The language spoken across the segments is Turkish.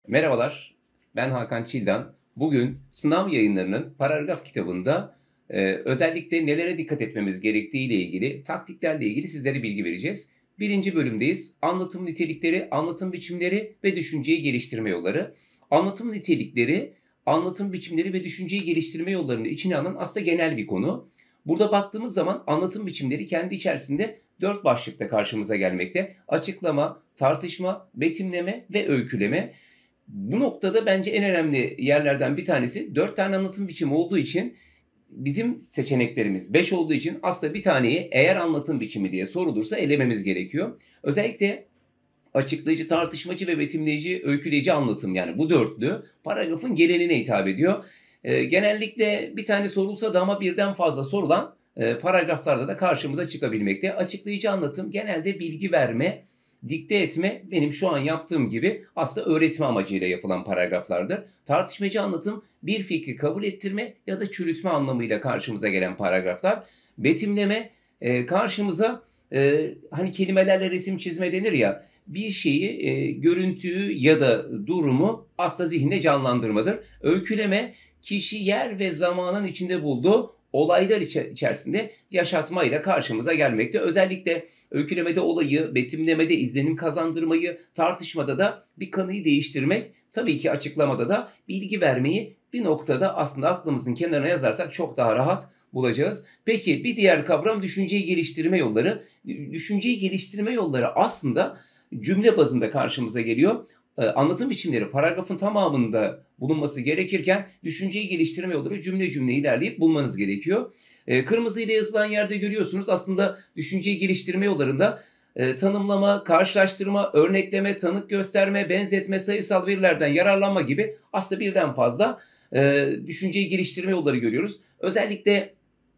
Merhabalar, ben Hakan Çildan. Bugün sınav yayınlarının paragraf kitabında özellikle nelere dikkat etmemiz gerektiği ile ilgili, taktiklerle ilgili sizlere bilgi vereceğiz. Birinci bölümdeyiz. Anlatım nitelikleri, anlatım biçimleri ve düşünceyi geliştirme yolları. Anlatım nitelikleri, anlatım biçimleri ve düşünceyi geliştirme yollarını içine alan aslında genel bir konu. Burada baktığımız zaman anlatım biçimleri kendi içerisinde 4 başlıkta karşımıza gelmekte. Açıklama, tartışma, betimleme ve öyküleme. Bu noktada bence en önemli yerlerden bir tanesi 4 tane anlatım biçimi olduğu için bizim seçeneklerimiz 5 olduğu için aslında bir taneyi eğer anlatım biçimi diye sorulursa elememiz gerekiyor. Özellikle açıklayıcı, tartışmacı ve betimleyici, öyküleyici anlatım yani bu dörtlü paragrafın geneline hitap ediyor. Genellikle bir tane sorulsa da ama birden fazla sorulan paragraflarda da karşımıza çıkabilmekte. Açıklayıcı anlatım genelde bilgi verme, dikte etme, benim şu an yaptığım gibi aslında öğretme amacıyla yapılan paragraflardır. Tartışmacı anlatım bir fikri kabul ettirme ya da çürütme anlamıyla karşımıza gelen paragraflar. Betimleme karşımıza hani kelimelerle resim çizme denir ya, bir şeyi, görüntüyü ya da durumu aslında zihinde canlandırmadır. Öyküleme kişi yer ve zamanın içinde bulduğu olaylar içerisinde yaşatmayla karşımıza gelmekte. Özellikle öykülemede olayı, betimlemede izlenim kazandırmayı, tartışmada da bir kanıyı değiştirmek, tabii ki açıklamada da bilgi vermeyi bir noktada aslında aklımızın kenarına yazarsak çok daha rahat bulacağız. Peki bir diğer kavram düşünceyi geliştirme yolları. Düşünceyi geliştirme yolları aslında cümle bazında karşımıza geliyor. Anlatım biçimleri paragrafın tamamında bulunması gerekirken düşünceyi geliştirme yolları cümle cümle ilerleyip bulmanız gerekiyor. Kırmızı ile yazılan yerde görüyorsunuz aslında düşünceyi geliştirme yollarında tanımlama, karşılaştırma, örnekleme, tanık gösterme, benzetme, sayısal verilerden yararlanma gibi aslında birden fazla düşünceyi geliştirme yolları görüyoruz. Özellikle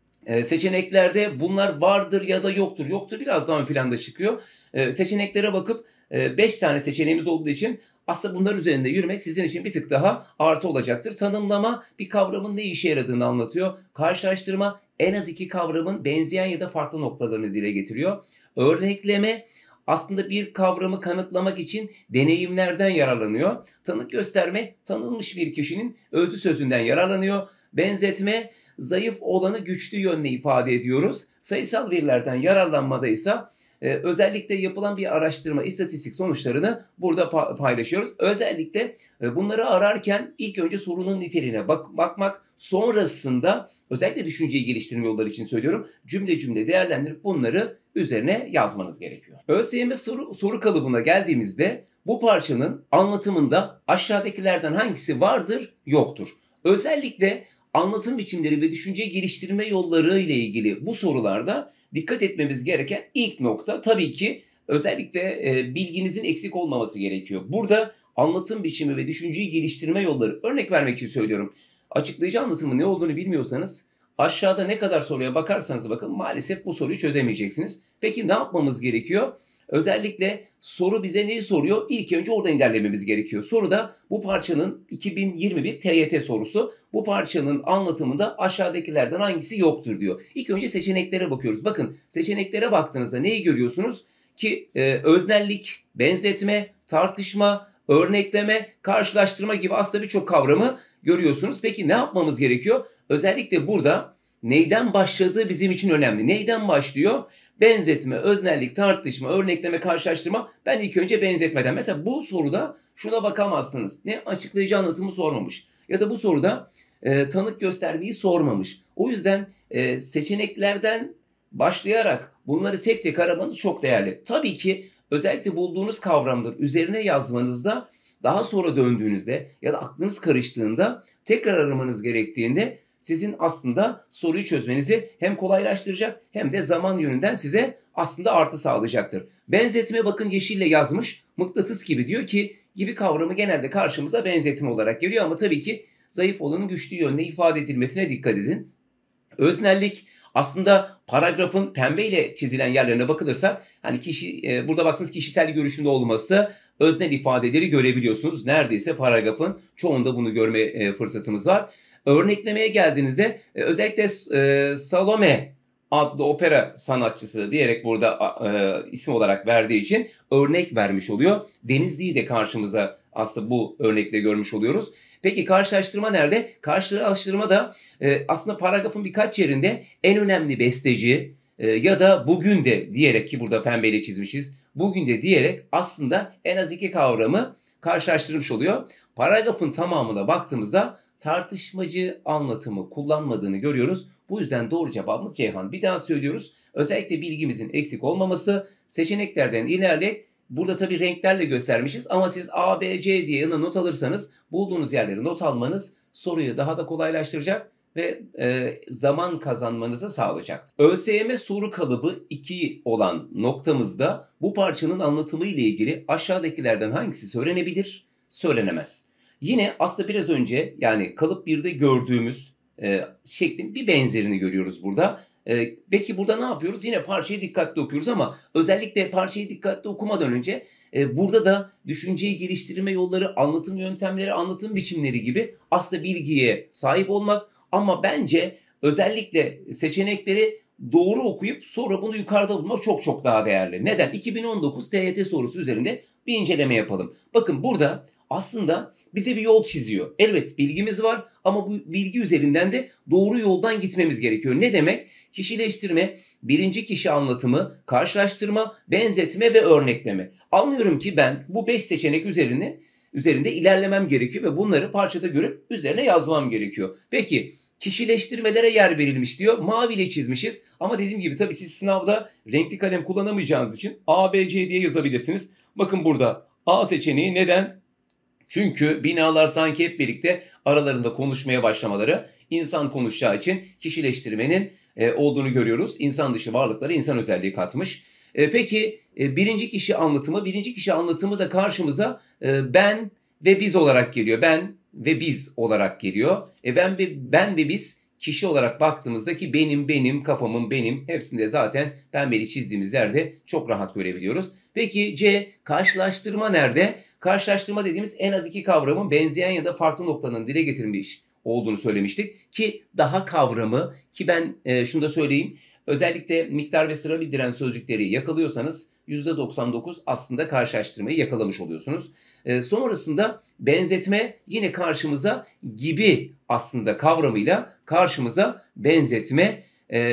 seçeneklerde bunlar vardır ya da yoktur. Yoktur biraz daha ön planda çıkıyor. Seçeneklere bakıp 5 tane seçeneğimiz olduğu için aslında bunlar üzerinde yürümek sizin için bir tık daha artı olacaktır. Tanımlama bir kavramın ne işe yaradığını anlatıyor. Karşılaştırma en az 2 kavramın benzeyen ya da farklı noktalarını dile getiriyor. Örnekleme aslında bir kavramı kanıtlamak için deneyimlerden yararlanıyor. Tanık gösterme tanınmış bir kişinin özlü sözünden yararlanıyor. Benzetme zayıf olanı güçlü yönle ifade ediyoruz. Sayısal verilerden yararlanmada ise özellikle yapılan bir araştırma, istatistik sonuçlarını burada paylaşıyoruz. Özellikle bunları ararken ilk önce sorunun niteliğine bakmak, sonrasında özellikle düşünceyi geliştirme yolları için söylüyorum. Cümle cümle değerlendirip bunları üzerine yazmanız gerekiyor. ÖSYM soru kalıbına geldiğimizde bu parçanın anlatımında aşağıdakilerden hangisi vardır, yoktur? Özellikle anlatım biçimleri ve düşünce geliştirme yolları ile ilgili bu sorularda dikkat etmemiz gereken ilk nokta tabii ki özellikle bilginizin eksik olmaması gerekiyor. Burada anlatım biçimi ve düşünceyi geliştirme yolları örnek vermek için söylüyorum. Açıklayıcı anlatımın ne olduğunu bilmiyorsanız aşağıda ne kadar soruya bakarsanız bakın maalesef bu soruyu çözemeyeceksiniz. Peki ne yapmamız gerekiyor? Özellikle soru bize neyi soruyor? İlk önce oradan ilerlememiz gerekiyor. Soruda bu parçanın 2021 TYT sorusu. Bu parçanın anlatımında aşağıdakilerden hangisi yoktur diyor. İlk önce seçeneklere bakıyoruz. Bakın seçeneklere baktığınızda neyi görüyorsunuz? Ki öznellik, benzetme, tartışma, örnekleme, karşılaştırma gibi aslında birçok kavramı görüyorsunuz. Peki ne yapmamız gerekiyor? Özellikle burada neyden başladığı bizim için önemli. Neyden başlıyor? Benzetme, öznellik, tartışma, örnekleme, karşılaştırma. Ben ilk önce benzetmeden. Mesela bu soruda şuna bakamazsınız. Ne açıklayıcı anlatımı sormamış. Ya da bu soruda tanık göstermeyi sormamış. O yüzden seçeneklerden başlayarak bunları tek tek aramanız çok değerli. Tabii ki özellikle bulduğunuz kavramdır üzerine yazmanızda daha sonra döndüğünüzde ya da aklınız karıştığında tekrar aramanız gerektiğinde sizin aslında soruyu çözmenizi hem kolaylaştıracak hem de zaman yönünden size aslında artı sağlayacaktır. Benzetme bakın yeşille yazmış. Mıknatıs gibi diyor ki gibi kavramı genelde karşımıza benzetme olarak geliyor ama tabii ki zayıf olanın güçlü yönle ifade edilmesine dikkat edin. Öznellik aslında paragrafın pembeyle çizilen yerlerine bakılırsa hani burada baktığınız kişisel görüşünde olması öznel ifadeleri görebiliyorsunuz. Neredeyse paragrafın çoğunda bunu görme fırsatımız var. Örneklemeye geldiğinizde özellikle Salome adlı opera sanatçısı diyerek burada isim olarak verdiği için örnek vermiş oluyor. Denizli'yi de karşımıza aslında bu örnekte görmüş oluyoruz. Peki karşılaştırma nerede? Karşılaştırma da aslında paragrafın birkaç yerinde en önemli besteci ya da bugün de diyerek, ki burada pembeyle çizmişiz, bugün de diyerek aslında en az iki kavramı karşılaştırmış oluyor. Paragrafın tamamına baktığımızda tartışmacı anlatımı kullanmadığını görüyoruz. Bu yüzden doğru cevabımız Ceyhan. Bir daha söylüyoruz. Özellikle bilgimizin eksik olmaması, seçeneklerden ilerleyerek, burada tabii renklerle göstermişiz ama siz A, B, C diye yanına not alırsanız bulduğunuz yerleri not almanız soruyu daha da kolaylaştıracak ve zaman kazanmanızı sağlayacaktır. ÖSYM soru kalıbı 2 olan noktamızda bu parçanın anlatımı ile ilgili aşağıdakilerden hangisi söylenebilir, söylenemez? Yine aslında biraz önce, yani kalıp 1'de gördüğümüz şeklin bir benzerini görüyoruz burada. Peki burada ne yapıyoruz? Yine parçayı dikkatli okuyoruz ama özellikle parçayı dikkatli okumadan önce burada da düşünceyi geliştirme yolları, anlatım yöntemleri, anlatım biçimleri gibi aslında bilgiye sahip olmak, ama bence özellikle seçenekleri doğru okuyup sonra bunu yukarıda bulmak çok çok daha değerli. Neden? 2019 TYT sorusu üzerinde bir inceleme yapalım. Bakın burada aslında bize bir yol çiziyor. Evet, bilgimiz var ama bu bilgi üzerinden de doğru yoldan gitmemiz gerekiyor. Ne demek? Kişileştirme, birinci kişi anlatımı, karşılaştırma, benzetme ve örnekleme. Anlıyorum ki ben bu 5 seçenek üzerinde ilerlemem gerekiyor ve bunları parçada görüp üzerine yazmam gerekiyor. Peki kişileştirmelere yer verilmiş diyor. Maviyle çizmişiz ama dediğim gibi tabii siz sınavda renkli kalem kullanamayacağınız için A, B, C diye yazabilirsiniz. Bakın burada A seçeneği neden? Çünkü binalar sanki hep birlikte aralarında konuşmaya başlamaları, insan konuşacağı için kişileştirmenin olduğunu görüyoruz. İnsan dışı varlıklara insan özelliği katmış. Peki birinci kişi anlatımı da karşımıza ben ve biz olarak geliyor. Ben ve biz olarak geliyor. Ben ve biz kişi olarak baktığımızda, ki benim, kafamın, benim, hepsinde zaten pembeli çizdiğimiz yerde çok rahat görebiliyoruz. Peki C, karşılaştırma nerede? Karşılaştırma dediğimiz en az iki kavramın benzeyen ya da farklı noktanın dile getirilmiş olduğunu söylemiştik. Ki daha kavramı, ki ben şunu da söyleyeyim, özellikle miktar ve sıra bildiren sözcükleri yakalıyorsanız %99 aslında karşılaştırmayı yakalamış oluyorsunuz. Sonrasında benzetme yine karşımıza gibi aslında kavramıyla karşımıza benzetme,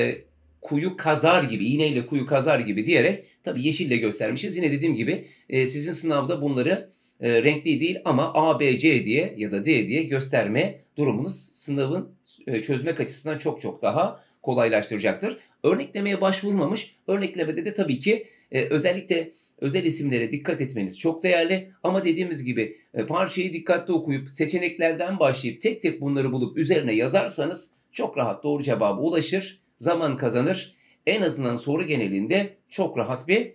kuyu kazar gibi, iğneyle kuyu kazar gibi diyerek tabii yeşille göstermişiz. Yine dediğim gibi sizin sınavda bunları renkli değil ama A, B, C diye ya da D diye gösterme durumunuz sınavın çözmek açısından çok çok daha kolaylaştıracaktır. Örneklemeye başvurmamış, örneklemede de tabii ki özellikle özel isimlere dikkat etmeniz çok değerli. Ama dediğimiz gibi parçayı dikkatli okuyup seçeneklerden başlayıp tek tek bunları bulup üzerine yazarsanız çok rahat doğru cevaba ulaşır, zaman kazanır. En azından soru genelinde çok rahat bir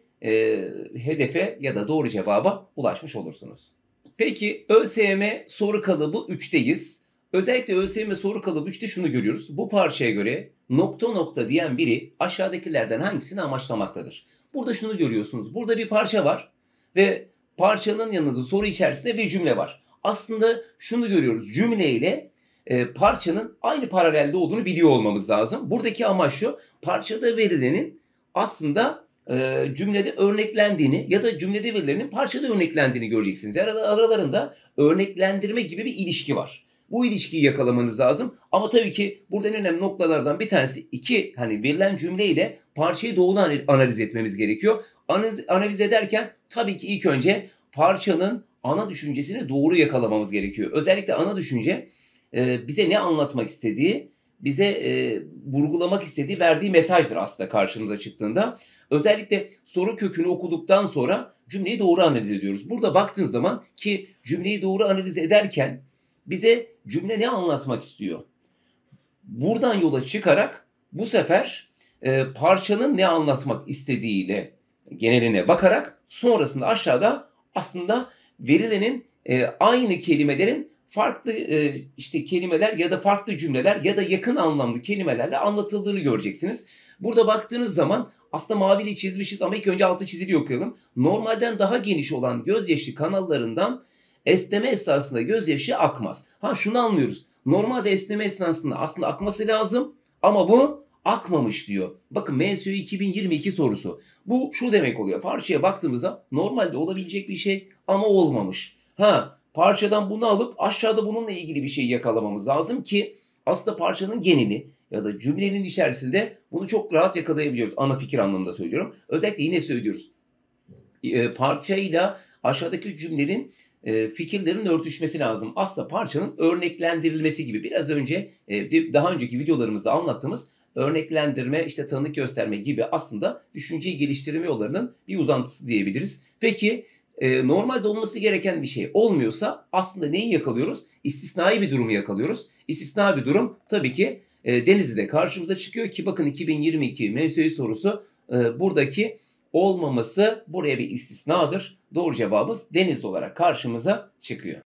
hedefe ya da doğru cevaba ulaşmış olursunuz. Peki ÖSYM soru kalıbı 3'teyiz. Özellikle ÖSYM soru kalıbı 3'te şunu görüyoruz. Bu parçaya göre nokta nokta diyen biri aşağıdakilerden hangisini amaçlamaktadır? Burada şunu görüyorsunuz. Burada bir parça var ve parçanın yanında soru içerisinde bir cümle var. Aslında şunu görüyoruz. Cümleyle parçanın aynı paralelde olduğunu biliyor olmamız lazım. Buradaki amaç şu. Parçada verilenin aslında cümlede örneklendiğini ya da cümlede verilenin parçada örneklendiğini göreceksiniz. Yani aralarında örneklendirme gibi bir ilişki var. Bu ilişkiyi yakalamanız lazım. Ama tabii ki burada en önemli noktalardan bir tanesi verilen cümleyle parçayı doğru analiz etmemiz gerekiyor. Analiz ederken tabii ki ilk önce parçanın ana düşüncesini doğru yakalamamız gerekiyor. Özellikle ana düşünce bize ne anlatmak istediği, bize vurgulamak istediği, verdiği mesajdır aslında karşımıza çıktığında. Özellikle soru kökünü okuduktan sonra cümleyi doğru analiz ediyoruz. Burada baktığınız zaman ki cümleyi doğru analiz ederken bize cümle ne anlatmak istiyor? Buradan yola çıkarak bu sefer parçanın ne anlatmak istediğiyle geneline bakarak sonrasında aşağıda aslında verilenin aynı kelimelerin farklı kelimeler ya da farklı cümleler ya da yakın anlamlı kelimelerle anlatıldığını göreceksiniz. Burada baktığınız zaman aslında maviyle çizmişiz ama ilk önce altı çizili okuyalım. Normalden daha geniş olan gözyaşı kanallarından esneme esnasında gözyaşı akmaz. Şunu anlıyoruz. Normalde esneme esnasında aslında akması lazım ama bu akmamış diyor. Bakın MSÜ 2022 sorusu. Bu şu demek oluyor. Parçaya baktığımızda normalde olabilecek bir şey ama olmamış. Parçadan bunu alıp aşağıda bununla ilgili bir şey yakalamamız lazım ki aslında parçanın geneli ya da cümlenin içerisinde bunu çok rahat yakalayabiliyoruz. Ana fikir anlamında söylüyorum. Özellikle yine söylüyoruz. Parçayla aşağıdaki cümlenin, fikirlerin örtüşmesi lazım. Aslında parçanın örneklendirilmesi gibi. Biraz önce, daha önceki videolarımızda anlattığımız örneklendirme, işte tanık gösterme gibi aslında düşünceyi geliştirme yollarının bir uzantısı diyebiliriz. Peki, normalde olması gereken bir şey olmuyorsa aslında neyi yakalıyoruz? İstisnai bir durumu yakalıyoruz. İstisna bir durum tabii ki, Denizli'de karşımıza çıkıyor ki bakın 2022 MSÜ sorusu, buradaki olmaması buraya bir istisnadır. Doğru cevabımız Denizli olarak karşımıza çıkıyor.